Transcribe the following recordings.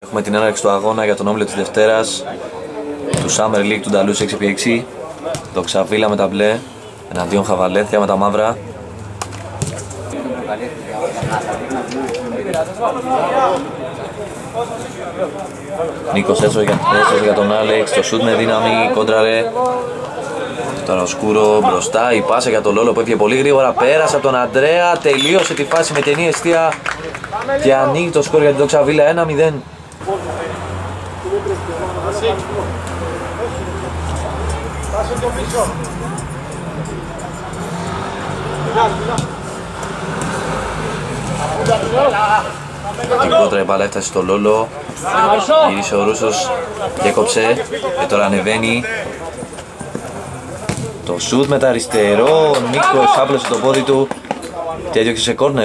Έχουμε την έναρξη του αγώνα για τον όμιλο της Δευτέρας του Summer League του Νταλούς 6x6. Δοξαβίλα με τα μπλε εναντίον Χαβαλένθια με τα μαύρα. Νίκος έσωσε για τον Άλεξ, το σουτ με δύναμη, κόντραρε. Τώρα ο Σκούρο μπροστά, η πάσα για τον Λόλο που έφυγε πολύ γρήγορα, πέρασε από τον Αντρέα, τελείωσε τη φάση με κενή εστία και ανοίγει το σκορ για την Δοξαβίλα 1-0. Την κόντρα η μπάλα έφτασε στο Λόλο, γύρισε ο Ρούσος, διέκοψε και τώρα ανεβαίνει. Το σουτ με τα αριστερό, ο Νίκος άπλωσε το πόδι του και έδιωξε σε κόρνερ.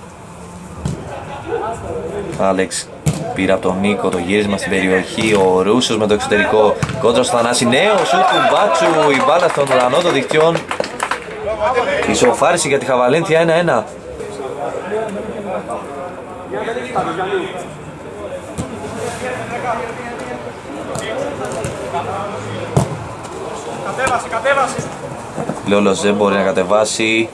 Άλεξ πήρε από τον Νίκο το γύρισμα στην περιοχή, ο Ρούσος με το εξωτερικό, κόντρα στο Θανάση, νέο σουτ του Μπάτσου, η μπάλα στον ουρανό των δικτυών. Ισοφάριση για τη Χαβαλένθια 1-1. Λόλος δεν μπορεί να κατεβάσει.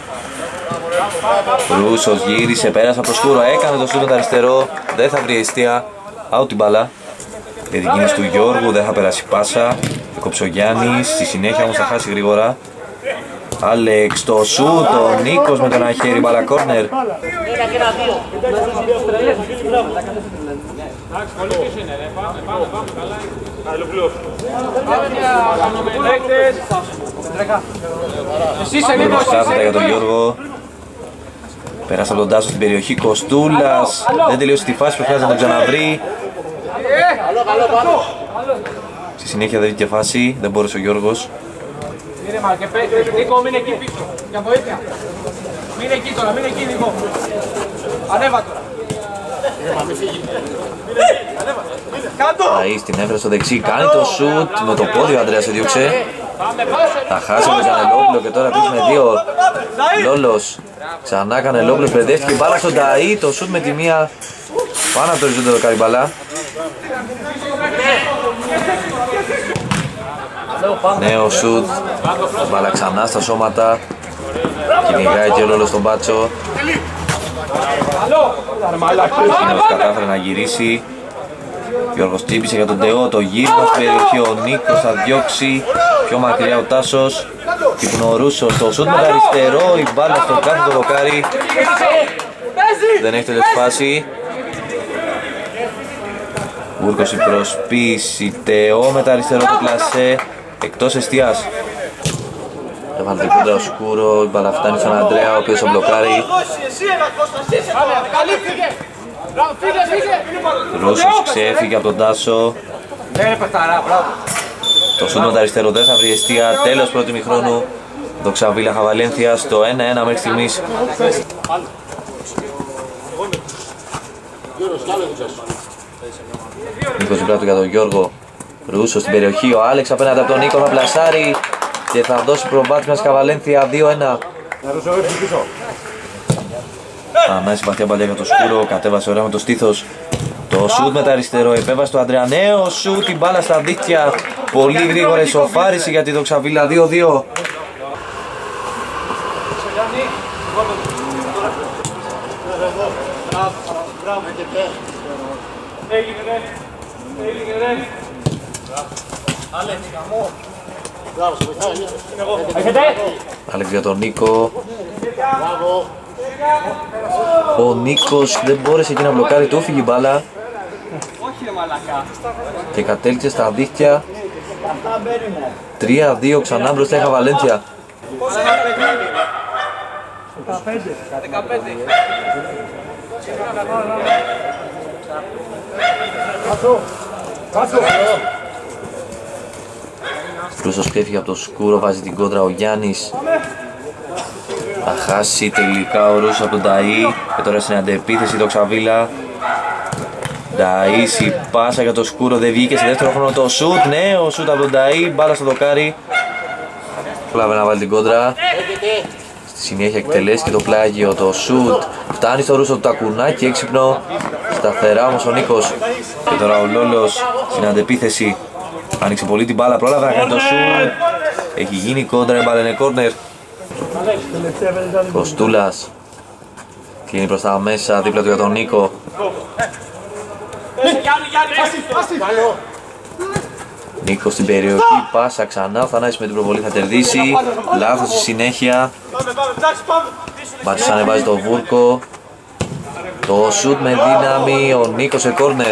Ρούσος γύρισε, πέρασε από το Σκούρο, έκανε το σουτ με το αριστερό, δεν θα βρει αιστεία, out την μπάλα. Για την κίνηση του Γιώργου, δεν θα περάσει πάσα. Κόψε ο Γιάννης, στη συνέχεια όμως θα χάσει γρήγορα. Άλεξ το σουτ, ο Νίκος με το ένα χέρι, μπάλα κόρνερ. Μπροστάζεται για τον Γιώργο. Πέρασε από τον Τάσο στην περιοχή, Κοστούλας δεν τελείωσε τη φάση που χρειάζεται να τον ξαναβρει. Στη συνέχεια δεν βγήκε φάση, δεν μπόρεσε ο Γιώργος. Νίκο, μείνε εκεί πίσω, για βοήθεια. Μείνε εκεί τώρα, μείνε εκεί Νίκο. Ανέβα τώρα. Αΐς την έφερε στο δεξί, κάνει το σουτ, με το πόδι ο Ανδρέας έδιωξε. Θα χάσει με Κανελόπουλο και τώρα επίσης με δύο. Λόλος, ξανά Κανελόπουλο, μπερδεύτηκε μπάλα στον Ταΐ, το σουτ με τη μία πάνω από το οριζόντιο το κάνει μπάλα. Νέο σουτ, μπάλα ξανά στα σώματα, κυνηγάει και ο Λόλος στον Μπάτσο. Εκείνος κατάφερε να γυρίσει. Γιώργος τύπησε για τον Τεό, το γύρισμα στην περιοχή, ο Νίκος θα διώξει πιο μακριά ο Τάσος. Κυπνορούσος, το σουτ με το αριστερό, η μπάλα στο κάθετο δοκάρι. Δεν έχει τελειώσει φάση. Βούρκος η προσποίηση, Τεό με το αριστερό του πλασέ, εκτός εστιάς. Έβαλε την κόντρα ο Σκούρο, η μπάλα φτάνει στον Αντρέα, ο οποίος τον μπλοκάρει. Ρούσος ξέφυγε από τον Τάσο. Το σούτ με το αριστερό δεν θα βρει εστία. Τέλος πρώτου ημιχρόνου. Δοξαβίλα Χαβαλένθια στο 1-1 μέχρι στιγμής. Νίκος Ζουμπράτου για τον Γιώργο. Ρούσος στην περιοχή, ο Άλεξ απέναντι από τον Νίκο θα πλασάρει και θα δώσει προβάδισμα στη Χαβαλένθια 2-1. Ανάει συμπαθία παλιά για το Σκούρο, κατέβασε ωραία με το στήθος. Το σουτ με τα αριστερό, επέβασε το Αντρέα, νέο σουτ, την μπάλα στα δίκτυα. Πολύ γρήγορα ισοφάριση για τη Δοξαβίλα 2-2. Άλεξ για τον Νίκο. Ο Νίκος δεν μπόρεσε εκεί να μπλοκάρει, του έφυγε η μπάλα και κατέληξε στα δίχτυα. 3-2 ξανά μπροστά η Χαβαλένθια. Ρούσος έφυγε από το Σκούρο, βάζει την κόντρα ο Γιάννης. Θα χάσει τελικά ο Ρούσος από τον Ταΐ και τώρα στην αντεπίθεση η Δοξαβίλα. Ταΐς, η πάσα για το Σκούρο δεν βγήκε σε δεύτερο χρόνο, το σουτ, νέο σουτ από τον Ταΐ, μπάλα στο δοκάρι. Πρόλαβε να βάλει την κόντρα. Στη συνέχεια εκτελέσει και το πλάγιο, το σουτ. Φτάνει στο Ρούσο του Τακουνάκι, έξυπνο. σταθερά όμως ο Νίκος. Και τώρα ο Λόλος στην αντεπίθεση. Άνοιξε πολύ την μπάλα, πρόλαβε να κάνει το σουτ. Έχει γίνει κόντρα, η μπάλα είναι κόρνερ. Κοστούλας κλείνει προς τα μέσα, δίπλα του για τον Νίκο. Νίκος στην περιοχή, πάσα ξανά, ο Θανάσης με την προβολή θα τερδίσει. Λάθος στη συνέχεια. Μπάτσος ανεβάζει το Βούρκο. Το σουτ με δύναμη, ο Νίκος σε κόρνερ.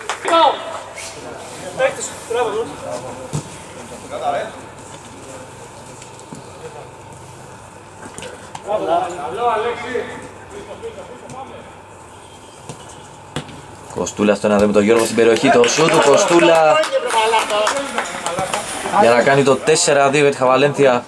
Κοστούλα στο 1-2 με τον Γιώργο στην περιοχή, το σουτ του Κοστούλα για να κάνει το 4-2 για τη Χαβαλένθια.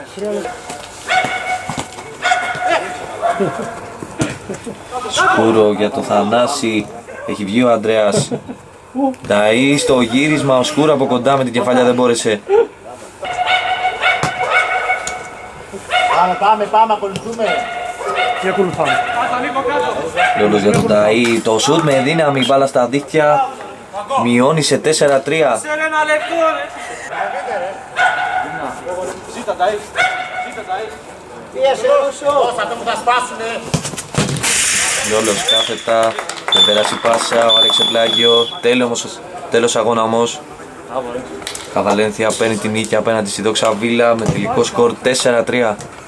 Σκούρο για το Θανάση, έχει βγει ο Ανδρέας. Νταΐ στο γύρισμα, ο Σκούρο από κοντά με την κεφαλιά δεν μπόρεσε. Πάμε, ακολουθούμε. Τι ακολουθάμε? Λόλος για τον Νταΐ, το σουτ με δύναμη, μπάλα στα δίχτυα. Μειώνει σε 4-3. Λόλος κάθετα, δεν περάσει πάσα, ο Άλεξ Πλάγιο, τέλος αγώνα όμως. Χαβαλένθια παίρνει την νίκη απέναντι στη Δόξα Βίλα με τελικό σκορ 4-3.